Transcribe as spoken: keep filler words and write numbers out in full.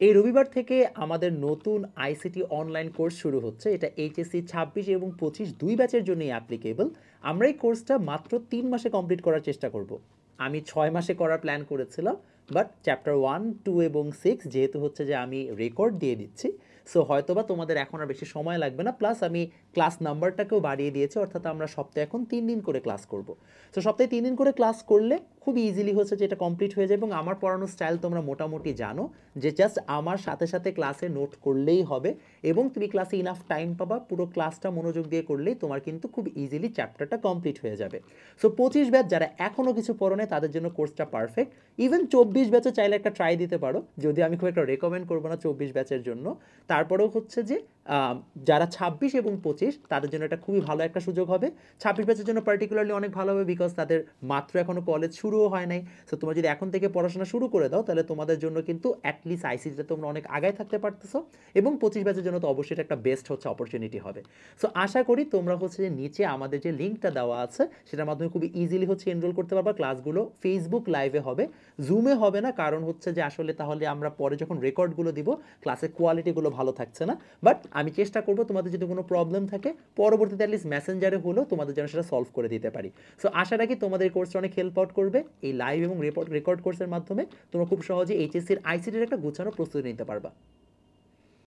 এই রবিবার থেকে আমাদের নতুন আইসিটি অনলাইন কোর্স শুরু হচ্ছে। এটা এইচএসসি ছাব্বিশ এবং পঁচিশ দুই ব্যাচের জন্যই অ্যাপ্লিকেবল। আমরা এই কোর্সটা মাত্র তিন মাসে কমপ্লিট করার চেষ্টা করব। আমি ছয় মাসে করার প্ল্যান করেছিলাম, বাট চ্যাপ্টার ওয়ান টু এবং সিক্স যেহেতু হচ্ছে যে আমি রেকর্ড দিয়ে দিচ্ছি, সো হয়তোবা তোমাদের এখন আর বেশি সময় লাগবে না। প্লাস আমি ক্লাস নাম্বারটাকেও বাড়িয়ে দিয়েছি, অর্থাৎ আমরা সপ্তাহে এখন তিন দিন করে ক্লাস করব। সো সপ্তাহে তিন দিন করে ক্লাস করলে খুব ইজিলি হচ্ছে যে এটা কমপ্লিট হয়ে যায়। এবং আমার পড়ানোর স্টাইল তোমরা মোটামুটি জানো, যে জাস্ট আমার সাথে সাথে ক্লাসে নোট করলেই হবে এবং তুমি ক্লাসে ইনাফ টাইম পাবা, পুরো ক্লাসটা মনোযোগ দিয়ে করলেই তোমার কিন্তু খুব ইজিলি চ্যাপ্টারটা কমপ্লিট হয়ে যাবে। সো পঁচিশ ব্যাচ যারা এখনও কিছু পড়ো নাই তাদের জন্য কোর্সটা পারফেক্ট। ইভেন চব্বিশ ব্যাচে চাইলে একটা ট্রাই দিতে পারো, যদি আমি খুব একটা রেকমেন্ড করবো না চব্বিশ ব্যাচের জন্য। তারপরেও হচ্ছে যে আহ, যারা ছাব্বিশ এবং পঁচিশ তাদের জন্য এটা খুবই ভালো একটা সুযোগ হবে। ছাব্বিশ ব্যাচের জন্য পার্টিকুলারলি অনেক ভালো হবে, বিকজ তাদের মাত্র এখনও কলেজ শুরুও হয় নাই। সো তোমরা যদি এখন থেকে পড়াশোনা শুরু করে দাও তাহলে তোমাদের জন্য কিন্তু অ্যাটলিস্ট আইসিটিতে তোমরা অনেক আগায় থাকতে পারতেছো। এবং পঁচিশ ব্যাচের জন্য তো অবশ্যই এটা একটা বেস্ট হচ্ছে অপরচুনিটি হবে। সো আশা করি তোমরা হচ্ছে যে নিচে আমাদের যে লিঙ্কটা দেওয়া আছে সেটার মাধ্যমে খুবই ইজিলি হচ্ছে এনরোল করতে পারবা। ক্লাসগুলো ফেসবুক লাইভে হবে, জুমে হবে না, কারণ হচ্ছে যে আসলে তাহলে আমরা পরে যখন রেকর্ডগুলো দিব ক্লাসের কোয়ালিটিগুলো ভালো থাকছে না। বাট আমি চেষ্টা করবো তোমাদের যদি কোনো প্রবলেম থাকে পরবর্তীতে অ্যাটলিস্ট মেসেঞ্জারে হলেও তোমাদের যেন সেটা সলভ করে দিতে পারি। সো আশা রাখি তোমাদের কোর্সটা অনেক হেল্প আউট করবে। এই লাইভ এবং রেকর্ড রেকর্ড কোর্সের মাধ্যমে তোমরা খুব সহজে এইচএসসির আইসিটির একটা গুছানো প্রস্তুতি নিতে পারবা।